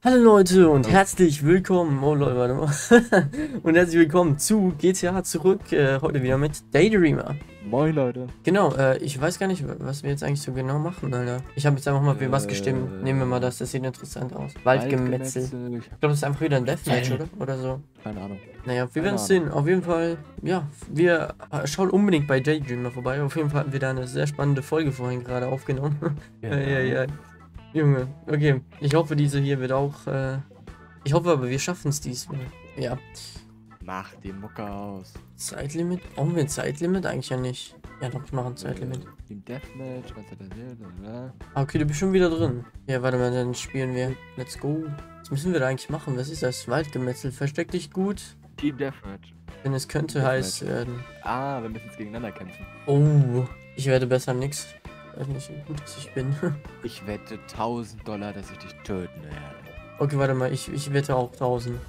Hallo Leute und herzlich willkommen, oh Leute, warte mal. Und herzlich willkommen zu GTA zurück, heute wieder mit Daydreamer. Moin Leute. Genau, ich weiß gar nicht, was wir jetzt eigentlich so genau machen, Alter. Ich habe jetzt einfach mal für was gestimmt, nehmen wir mal das sieht interessant aus. Waldgemetzel. Ich glaube, das ist einfach wieder ein Deathmatch, oder so. Keine Ahnung. Naja, wir werden es sehen, auf jeden Fall, ja, wir schauen unbedingt bei Daydreamer vorbei. Auf jeden Fall hatten wir da eine sehr spannende Folge vorhin gerade aufgenommen. Ja. Junge, okay. Ich hoffe, diese hier wird auch, ich hoffe aber, wir schaffen es diesmal. Ja. Mach die Mucke aus. Zeitlimit? Brauchen wir ein Zeitlimit? Eigentlich ja nicht. Ja doch, ich mache ein Zeitlimit. Team Deathmatch, was hat er denn? Ah, okay, du bist schon wieder drin. Ja, warte mal, dann spielen wir. Let's go. Was müssen wir da eigentlich machen? Was ist das? Waldgemetzel. Versteck dich gut. Team Deathmatch. Denn es könnte heiß werden. Ah, wir müssen jetzt gegeneinander kämpfen. Oh, ich werde besser nix. Ich weiß nicht, wie gut ich bin. Ich wette $1000, dass ich dich töten werde. Okay, warte mal, ich wette auch 1000.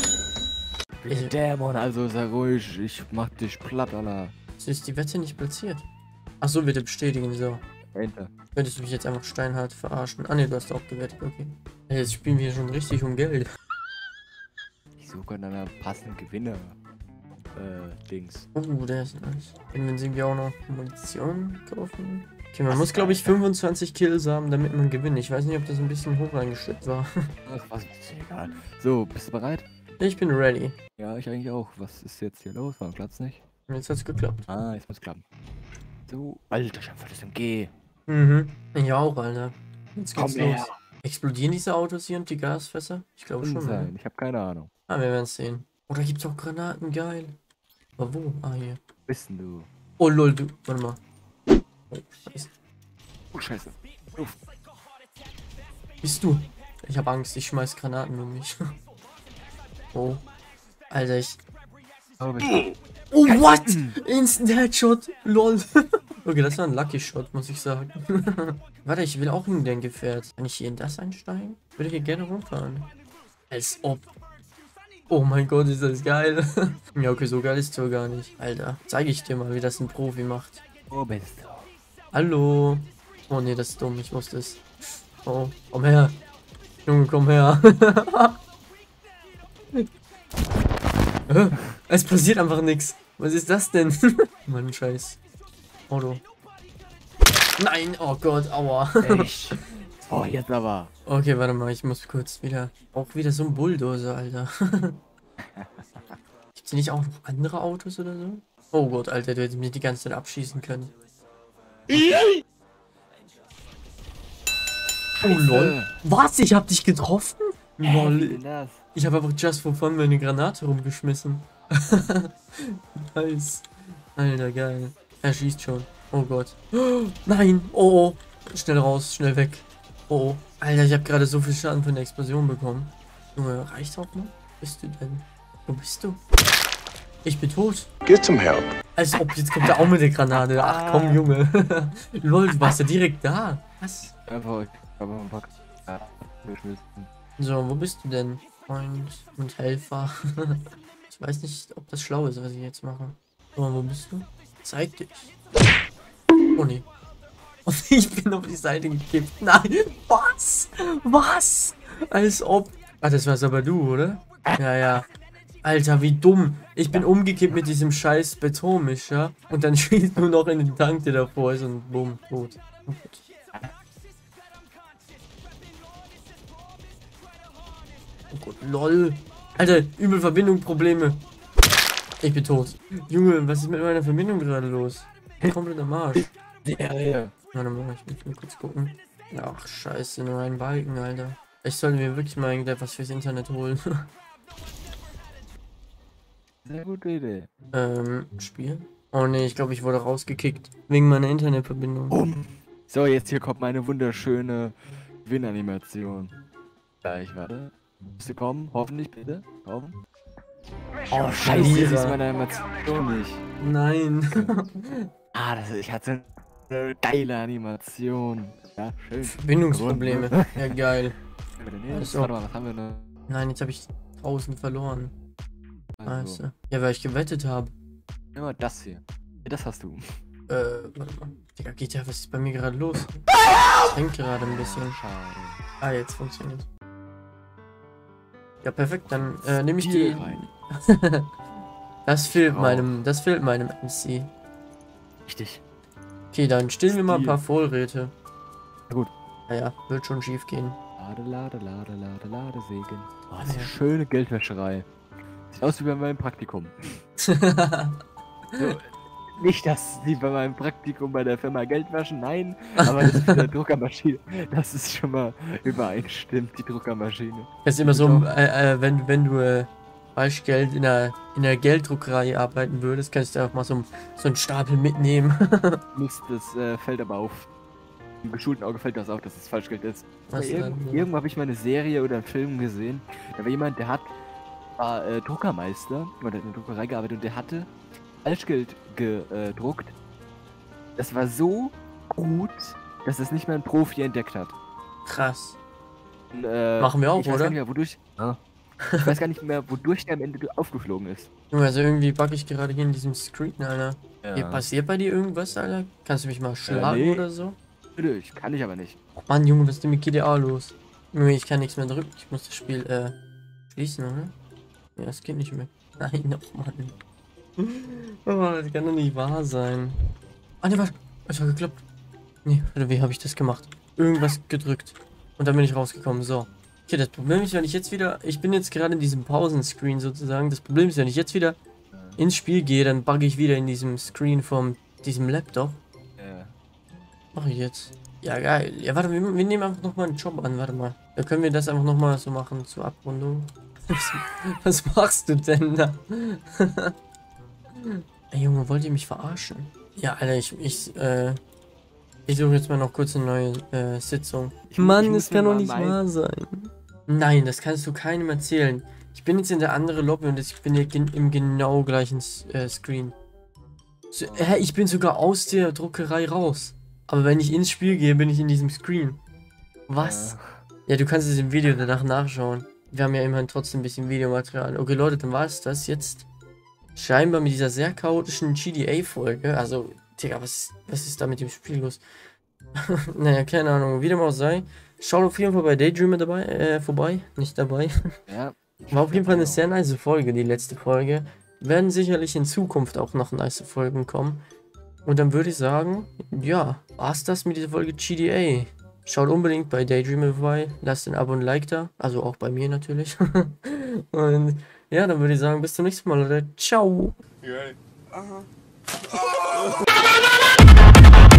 Dämon, also sei ruhig, ich mach dich platt, Alter. So ist die Wette nicht platziert. Ach so, bitte bestätigen, so. Enter. Könntest du mich jetzt einfach steinhart verarschen? Ah ne, du hast auch gewettet, okay. Jetzt spielen wir schon richtig um Geld. Ich suche nach einer passenden Gewinner. Dings. Oh, der ist nice. Können wir uns irgendwie auch noch Munition kaufen? Okay, man muss glaube ich 25 Kills haben, damit man gewinnt. Ich weiß nicht, ob das ein bisschen hoch eingestellt war. Ach, was ist egal. So, bist du bereit? Ich bin ready. Ja, ich eigentlich auch. Was ist jetzt hier los? Warum klappt's nicht? Jetzt hat's geklappt. Ah, jetzt muss klappen. So, Alter, ich hab voll das MG. Mhm. Ich auch, Alter. Jetzt Komm geht's her. los. Explodieren diese Autos hier und die Gasfässer? Ich glaube schon. Sein. Ne? Ich habe keine Ahnung. Ah, wir werden es sehen. Oder gibt's auch Granaten? Geil. Aber wo? Ah, hier. Bist denn du? Oh, lol, du. Warte mal. Oh, scheiße. Oh, scheiße. Uff. Bist du? Ich habe Angst, ich schmeiß Granaten um mich. Oh. Alter, ich. Oh, what? Instant Headshot. Lol. Okay, das war ein Lucky Shot, muss ich sagen. Warte, ich will auch in den Gefährt. Kann ich hier in das einsteigen? Ich würde hier gerne rumfahren. Als ob. Oh mein Gott, ist das geil. Ja, okay, so geil ist es doch gar nicht. Alter, zeige ich dir mal, wie das ein Profi macht. Wo bist du? Hallo. Oh nee, das ist dumm, ich wusste es. Oh, komm her. Junge, komm her. Es passiert einfach nichts. Was ist das denn? Mann, scheiß Auto. Nein, oh Gott, aua. Echt? Oh, jetzt aber. Okay, warte mal, ich muss kurz wieder. Auch wieder so ein Bulldozer, Alter. Gibt's hier nicht auch noch andere Autos oder so? Oh Gott, Alter, du hättest mich die ganze Zeit abschießen können. Oh lol. Was? Ich hab dich getroffen? Lol. Ich habe einfach just for fun meine Granate rumgeschmissen. Nice. Alter, geil. Er schießt schon. Oh Gott. Nein. Oh. Schnell raus, schnell weg. Oh. Alter, ich habe gerade so viel Schaden von der Explosion bekommen. Junge, reicht auch noch? Wo bist du denn? Wo bist du? Ich bin tot. Get some help. Als ob, jetzt kommt er auch mit der Granate. Ach komm, Junge. Lol, du warst ja direkt da. Was? Einfach, aber ein paar geschmissen. So, wo bist du denn? Freund und Helfer. Ich weiß nicht, ob das schlau ist, was ich jetzt mache. So, wo bist du? Zeig dich. Oh nee. Und ich bin auf die Seite gekippt. Nein. Was? Was? Als ob. Ah, das war's aber du, oder? Ja. Alter, wie dumm. Ich bin umgekippt mit diesem scheiß Betonmischer. Und dann schießt nur noch in den Tank, der davor ist und bumm, tot. Oh Gott. Oh Gott, lol. Alter, übel Verbindung, Probleme. Ich bin tot. Junge, was ist mit meiner Verbindung gerade los? Komplett am Arsch. Ja. Warte mal, ich muss mal kurz gucken. Ach, scheiße, nur ein Balken, Alter. Ich sollte mir wirklich mal irgendetwas fürs Internet holen. Sehr gute Idee. Spielen? Oh ne, ich glaube, ich wurde rausgekickt. Wegen meiner Internetverbindung. So, jetzt hier kommt meine wunderschöne Gewinnanimation. Gleich, warte. Bist du kommen? Hoffentlich, bitte. Komm. Oh, scheiße, das ist meine Animation nicht. Nein. Ich hatte eine geile Animation. Ja, schön. Verbindungsprobleme. Ja, geil. Also. Warte mal, was haben wir noch? Nein, jetzt habe ich 1000 verloren. Also. Scheiße. Ja, weil ich gewettet habe. Immer das hier. Das hast du. Warte mal. Digga, GTA, was ist bei mir gerade los? Das hängt gerade ein bisschen. Schade. Ah, jetzt funktioniert. Ja, perfekt, dann nehme ich Hier die. rein. Das fehlt meinem MC. Richtig. Okay, dann stellen wir mal ein Stil. paar Vorräte. Na gut. Naja, wird schon schief gehen. Ladesegen. Oh, das ist Ja. eine schöne Geldwäscherei. Sieht aus wie bei meinem Praktikum. So, nicht, dass sie bei meinem Praktikum bei der Firma Geld waschen, nein, aber das ist der Druckermaschine. Das ist schon mal übereinstimmt, die Druckermaschine. Das ist immer so, wenn du Falschgeld in der Gelddruckerei arbeiten würdest, kannst du einfach mal so einen Stapel mitnehmen. Mist, das fällt aber auf. Im geschulten Auge fällt das auf, dass es Falschgeld ist. Was denn? Irgendwo habe ich mal eine Serie oder einen Film gesehen. Da war jemand, war Druckermeister oder in der Druckerei gearbeitet und der hatte Falschgeld gedruckt. Das war so gut, dass es nicht mal ein Profi entdeckt hat. Krass. Und, Machen wir auch, ich weiß oder? gar nicht mehr, wodurch. Ja. Ich weiß gar nicht mehr, wodurch der am Ende aufgeflogen ist. Junge, also irgendwie backe ich gerade hier in diesem Screen, Alter. Ja. Hier, passiert bei dir irgendwas, Alter? Kannst du mich mal schlagen nee. oder so? Natürlich, kann ich aber nicht. Oh Mann, Junge, was ist denn mit GTA los? Junge, ich kann nichts mehr drücken. Ich muss das Spiel schließen, oder? Ja, das geht nicht mehr. Nein, oh Mann. Oh, das kann doch nicht wahr sein. Ah, ne, warte. Es hat geklappt. Nee, oder wie habe ich das gemacht? Irgendwas gedrückt. Und dann bin ich rausgekommen. So. Okay, das Problem ist, wenn ich jetzt wieder... Ich bin jetzt gerade in diesem Pausenscreen sozusagen. Das Problem ist, wenn ich jetzt wieder ins Spiel gehe, dann bugge ich wieder in diesem Screen von diesem Laptop. Ja. Mache ich jetzt. Ja, geil. Ja, warte, wir nehmen einfach nochmal einen Job an. Warte mal. Da können wir das einfach nochmal so machen zur Abrundung. Was machst du denn da? Ey, Junge, wollt ihr mich verarschen? Ja, Alter, ich suche jetzt mal noch kurz eine neue Sitzung. Mann, das kann doch nicht wahr sein. Nein, das kannst du keinem erzählen. Ich bin jetzt in der anderen Lobby und ich bin hier im genau gleichen Screen. So, ich bin sogar aus der Druckerei raus. Aber wenn ich ins Spiel gehe, bin ich in diesem Screen. Was? Ja, du kannst es im Video danach nachschauen. Wir haben ja immerhin trotzdem ein bisschen Videomaterial. Okay, Leute, dann war es das jetzt. Scheinbar mit dieser sehr chaotischen GDA-Folge. Also, Digga, was ist da mit dem Spiel los? Naja, keine Ahnung, wie dem auch sei. Schaut auf jeden Fall bei Daydreamer vorbei. Nicht dabei. Ja. War auf jeden Fall eine sehr nice Folge, die letzte Folge. Werden sicherlich in Zukunft auch noch nice Folgen kommen. Und dann würde ich sagen, ja, war's das mit dieser Folge GDA. Schaut unbedingt bei Daydreamer vorbei. Lasst ein Abo und ein Like da. Also auch bei mir natürlich. Und ja, dann würde ich sagen, bis zum nächsten Mal, Leute. Ciao. You ready?